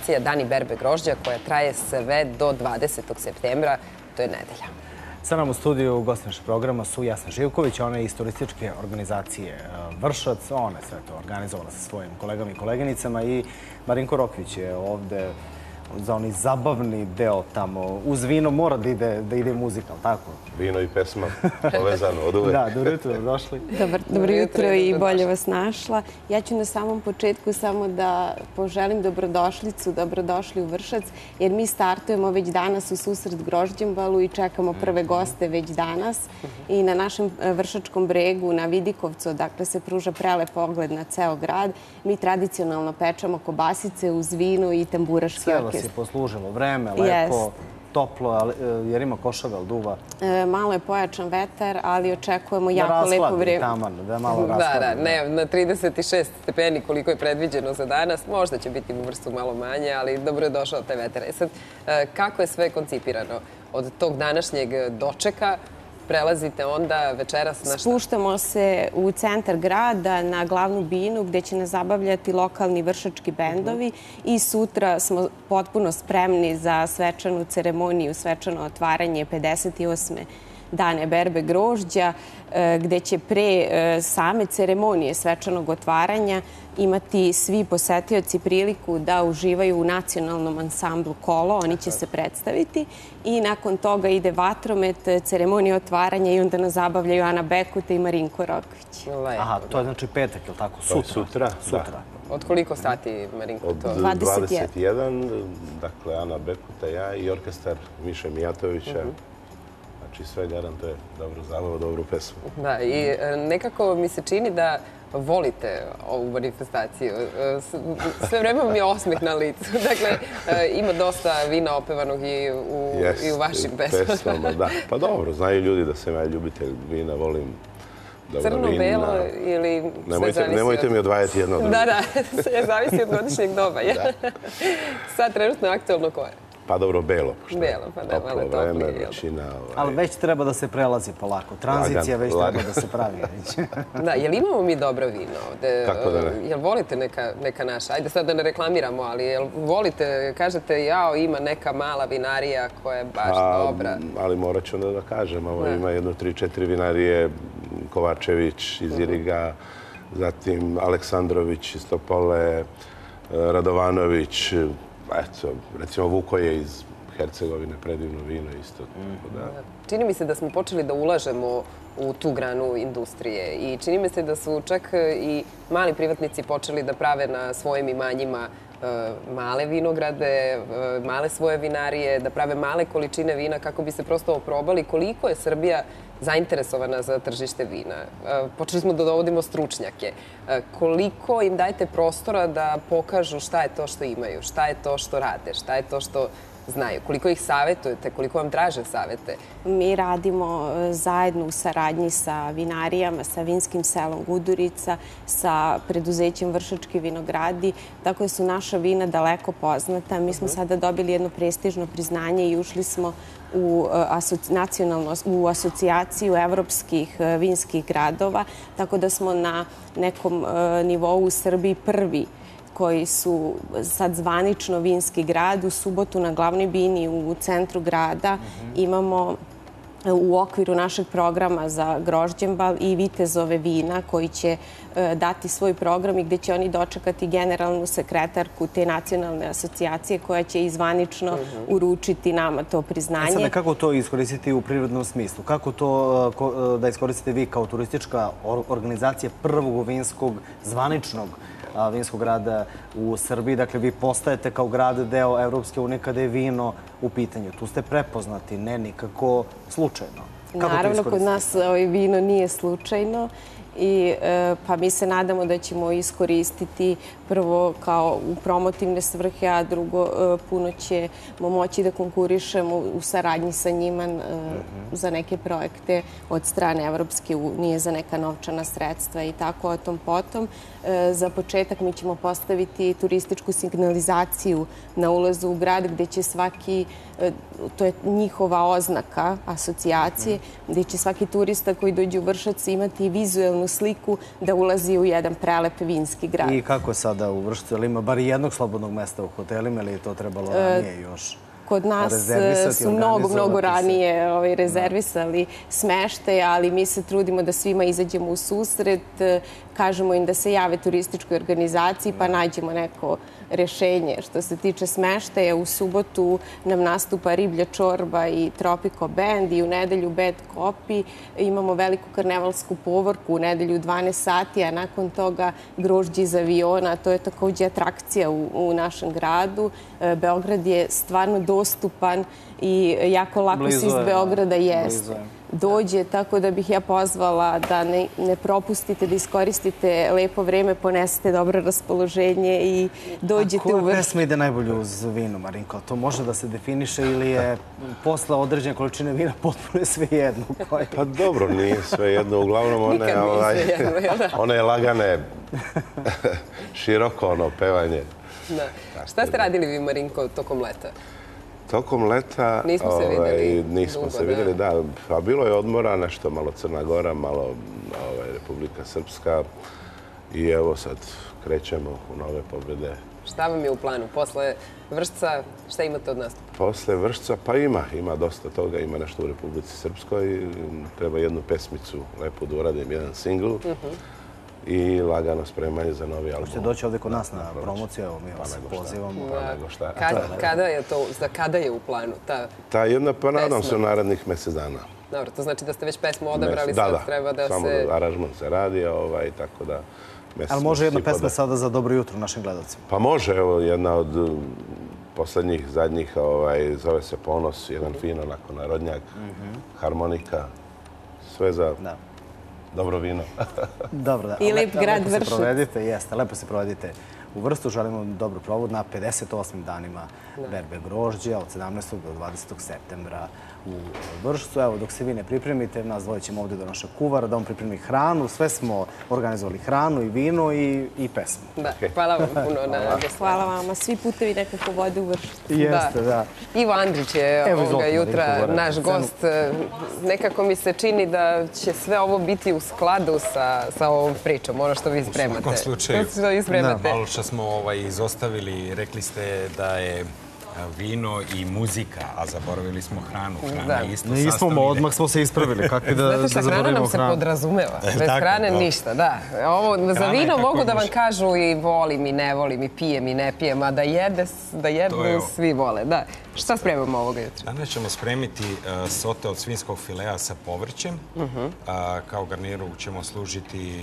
manifestacija Dani berbe grožđa koja traje sve do 20. septembra, to je nedelja. Sa nam u studiju gosti našeg programa su Jasna Živković, ona je iz turističke organizacije Vršac, ona je sve to organizovala sa svojim kolegama i koleginicama, i Marinko Rokvić je ovde za onaj zabavni deo tamo. Uz vino mora da ide muzika, ali tako? Vino i pesma povezano od uvek. Da, dobro jutro, došli. Dobro jutro i bolje vas našla. Ja ću na samom početku samo da poželim dobrodošlicu, dobrodošli u Vršac, jer mi startujemo već danas u susret Grožđenbalu i čekamo prve goste već danas. I na našem Vršačkom bregu, na Vidikovcu, dakle se pruža prelep pogled na ceo grad. Mi tradicionalno pečemo kobasice uz vino i tamburaški orkestar. Sve vas je poslužilo vreme, lepo, toplo, jer ima košava, ali duva. Malo je pojačan vetar, ali očekujemo jako lepo vreme. Da rashladi taman, da malo rashladi. Ne, na 36 stepeni koliko je predviđeno za danas. Možda će biti u Vršcu malo manje, ali dobro je došao taj vetar. Sad, kako je sve koncipirano? Od tog današnjeg dočeka prelazite onda večeras na šta? Spuštamo se u centar grada na glavnu binu gde će nas zabavljati lokalni vršački bendovi i sutra smo potpuno spremni za svečanu ceremoniju, svečano otvaranje 58. Dane berbe grožđa, gde će pre same ceremonije svečanog otvaranja imati svi posetioci priliku da uživaju u nacionalnom ansamblu Kolo. Oni će se predstaviti i nakon toga ide vatromet, ceremonija otvaranja i onda nas zabavljaju Ana Bekuta i Marinko Rokvić. Aha, to je znači petak, je li tako? Sutra. Od koliko sati, Marinko? Od 21, dakle Ana Bekuta, ja i orkestar Miše Mijatovića. Znači sve garantuje dobru zabavu, dobru pesmu. Da, i nekako mi se čini da volite ovu manifestaciju. Sve vreme vam je osmeh na licu. Dakle, ima dosta vina opevanog i u vašim pesmama. Da, pa dobro, znaju ljudi da sam ja ljubitelj vina, volim dobro vina. Crno-belo ili sve zavisi od... Nemojte mi odvajati jedno od drugo. Da, sve zavisi od godišnjeg doba. Sad trenutno aktualno koje? Pa dobro, belo. Belo, pa da, malo toplo vreme, većina. Ali već treba da se prelazi polako. Tranzicija već treba da se pravi. Da, jel imamo mi dobro vino ovde? Kako da ne? Jel volite neka naša? Ajde sad da ne reklamiramo, ali jel volite, kažete, jao, ima neka mala vinarija koja je baš dobra. Ali morat ću onda da kažem, ovo ima jedno 3-4 vinarije, Kovačević iz Iriga, zatim Aleksandrović iz Topole, Radovanović, eto, recimo Vuko je iz Hercegovine, predivno vino isto. Čini mi se da smo počeli da ulažemo u tu granu industrije i čini mi se da su čak i mali privatnici počeli da prave na svojim imanjima male vinograde, male svoje vinarije, da prave male količine vina kako bi se prosto oprobali koliko je Srbija zainteresovana za tržište vina. Počeli smo da dovodimo stručnjake. Koliko im dajete prostora da pokažu šta je to što imaju, šta je to što rade, šta je to što znaju, koliko ih savjetujete, koliko vam traže savjete? Mi radimo zajedno u saradnji sa vinarijama, sa vinskim selom Gudurica, sa preduzećem Vršački vinogradi, tako da su naša vina daleko poznata. Mi smo sada dobili jedno prestižno priznanje i ušli smo u asocijaciju evropskih vinskih gradova, tako da smo na nekom nivou u Srbiji prvi koji su sad zvanično vinski grad. U subotu na glavnoj bini u centru grada imamo u okviru našeg programa za Grožđenbal i vitezove vina koji će dati svoj program i gde će oni dočekati generalnu sekretarku te nacionalne asocijacije koja će izvanično uručiti nama to priznanje. Sada, kako to iskoristiti u prirodnom smislu? Kako to da iskoristite vi kao turistička organizacija prvog vinskog zvaničnog vinskog grada u Srbiji? Dakle, vi postajete kao grad deo Evropske unije kada je vino u pitanju. Tu ste prepoznati, ne nikako slučajno. Naravno, kod nas vino nije slučajno i pa mi se nadamo da ćemo iskoristiti prvo kao u promotivne svrhe, a drugo puno ćemo moći da konkurišemo u saradnji sa njima za neke projekte od strane Evropske unije za neka novčana sredstva i tako o tom potom. Za početak mi ćemo postaviti turističku signalizaciju na ulazu u grad gde će svaki, to je njihova oznaka asocijacije, gde će svaki turista koji dođe u Vršac imati vizuelnu idealnu sliku da ulazi u jedan prelep vinski grad. I kako je sada u Vršcu? Ili ima bar jednog slobodnog mesta u hotelima ili je to trebalo ranije još? Kod nas su mnogo ranije rezervisali smeštaj, ali mi se trudimo da svima izađemo u susret, kažemo im da se jave turističkoj organizaciji pa nađemo neko rešenje. Što se tiče smeštaja, u subotu nam nastupa Riblja čorba i Tropico Band i u nedelju Bad Copy. Imamo veliku karnevalsku povorku u nedelju 12 sati, a nakon toga grožđe iz aviona. To je takođe atrakcija u našem gradu. Beograd je stvarno dostupan i jako lako se iz Beograda dođe, tako da bih ja pozvala da ne propustite, da iskoristite lepo vreme, ponesete dobro raspoloženje i dođete u Vršac. Koja pesma ide najbolje uz vino, Marinko? To može da se definiše ili je posle određene količine vina potpuno sve jedno? Pa dobro, nije sve jedno. Uglavnom one je lagane, široko pevanje. Šta ste radili vi, Marinko, tokom leta? Tokom leta nismo se vidjeli, da. A bilo je odmora, nešto malo Crna Gora, malo Republika Srpska. I evo sad krećemo u nove pobjede. Šta vam je u planu? Posle Vršca, šta imate od nastupa? Posle Vršca, pa ima dosta toga. Ima nešto u Republici Srpskoj. Treba jednu pesmicu lepo da uradim, jedan singl. I lagano spremanje za novi album. Hoćete doći ovdje kod nas na promociju, evo mi vas pozivamo. Za kada je u planu ta jedna, pa nadam se u narednih mjesec dana. Dobro, to znači da ste već pesmu odabrali, sad treba da se... Samo aranžman se radi, tako da... Ali može jedna pesma sada za dobro jutro našim gledalcima? Pa može, evo jedna od poslednjih, zadnjih, zove se Ponos, jedan fin, onako narodnjak, harmonika, sve za... dobro vino. Dobro, da. I lep grad Vršac. Lepo se provedite u Vršcu. Želimo dobro provod na 58. danima berbe grožđa od 17. do 20. septembra u Vršcu. Evo, dok se vi ne pripremite, nas dvoje ćemo ovdje do našeg kuvara da on pripremi hranu. Sve smo organizovali hranu i vino i pesmu. Da, hvala vam puno na gostovanju. Hvala vama. Svi putevi nekako vode u Vršcu. Jeste, da. Ivo Andrić je ovoga jutra naš gost. Nekako mi se čini da će sve ovo biti u skladu sa ovom pričom, ono što vi spremate. U svakom slučaju. Malo što smo izostavili, rekli ste da je vino i muzika, a zaboravili smo hranu. Hrana je isto sastavni. Nismo, odmah smo se ispravili. Kako da zaboravimo hranu? Hrana nam se podrazumeva. Bez hrane ništa, da. Za vino mogu da vam kažu i volim i ne volim, i pijem i ne pijem, a da jedu svi vole. Šta spremamo ovoga jutra? Danas ćemo spremiti sote od svinjskog filea sa povrćem. Kao garniru ćemo služiti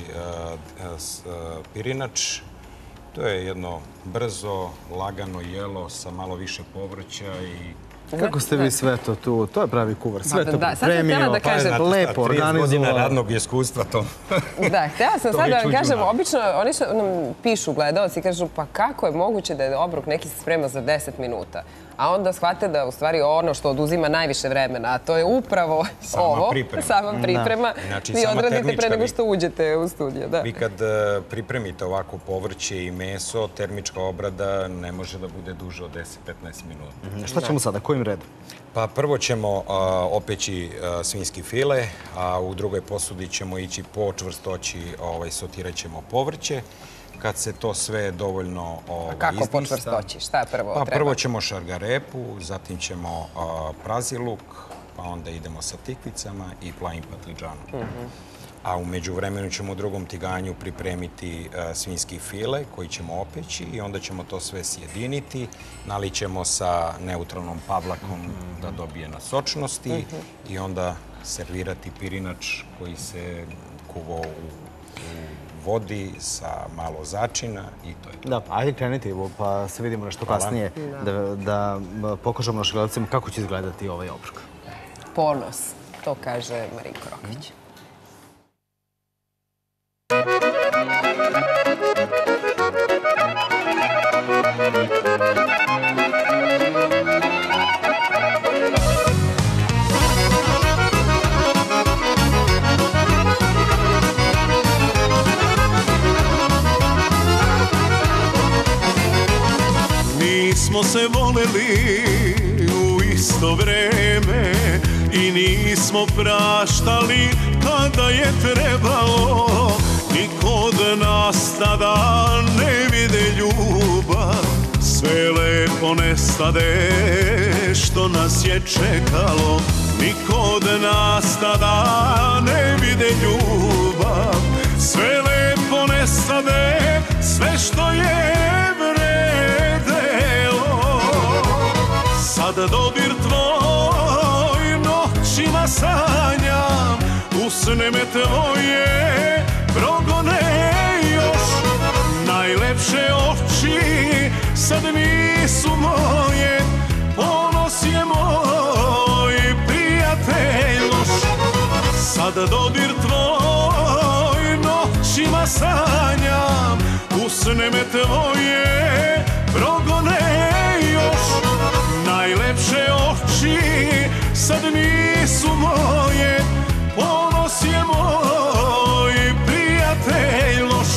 pirinač. To je jedno brzo, lagano jelo sa malo više povrća i... Kako ste vi sve to tu? To je pravi kuvar. Sve to pripremio, lepo organizovano. 30 godina radnog iskustva to. Da, htjela sam sad da vam kažem, obično oni nam pišu gledalci i kažu pa kako je moguće da je obrok neki se sprema za 10 minuta? A onda shvate da u stvari ono što oduzima najviše vremena, a to je upravo ovo, sama priprema, vi odradite pre nego što uđete u studio. Vi kad pripremite ovako povrće i meso, termička obrada ne može da bude duže od 10-15 minuta. Šta ćemo sada? Kojim redom? Pa prvo ćemo opeći svinjski file, a u drugoj posudi ćemo ići po čvrstoći, sotirat ćemo povrće. Kad se to sve dovoljno izdista... Kako po čvrstoći? Šta prvo treba? Pa prvo ćemo šargarepu, zatim ćemo praziluk, pa onda idemo sa tikvicama i plavim patliđanom. A u međuvremenu ćemo u drugom tiganju pripremiti svinjski file koji ćemo opeći i onda ćemo to sve sjediniti. Nalićemo sa neutralnom pavlakom da dobije na sočnosti i onda servirati pirinač koji se kuvao u vodi sa malo začina i to je to. Da, ajde krenite, pa se vidimo nešto kasnije da pokažemo našim gledalcima kako će izgledati ovaj obrok. Ponos, to kaže Marinko Rokvić. Nismo se voleli u isto vreme, i nismo praštali kada je trebalo. Niko od nas tada ne vide ljubav, sve lepo nestade što nas je čekalo. Niko od nas tada ne vide ljubav, sve lepo nestade, sve što je vredelo. Sad dodir tvoj noćima sanjam, usne me tvoje progone još. Najlepše oči sad nisu moje, ponos je moj prijatelj loš. Sad dodir tvoj noćima sanjam, usne me tvoje progone još. Najlepše oči sad nisu moje, ponos je moj prijatelj loš.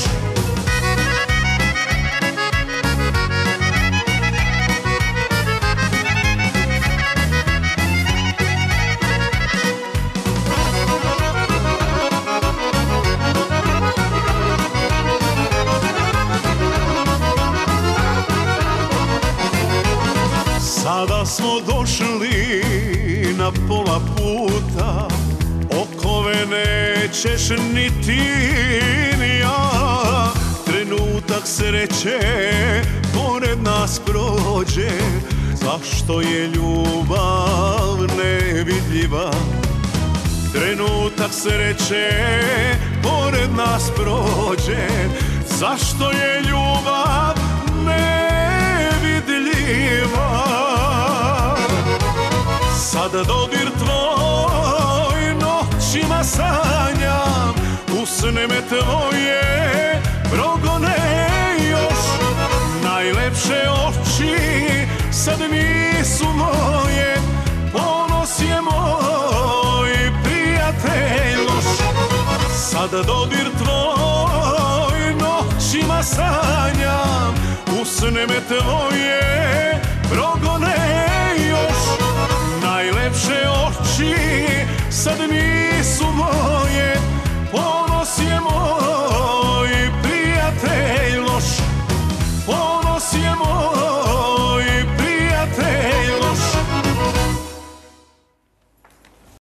Sada smo došli na pola puta, okove nećeš niti ni ja. Trenutak sreće pored nas prođe, zašto je ljubav nevidljiva? Trenutak sreće pored nas prođe, zašto je ljubav nevidljiva? Sad dodir tvoj noćima sanjam, usne me tvoje progone još. Najlepše oči sad nisu moje, ponos je moj prijatelj loš. Sad dodir tvoj noćima sanjam, usne me tvoje progone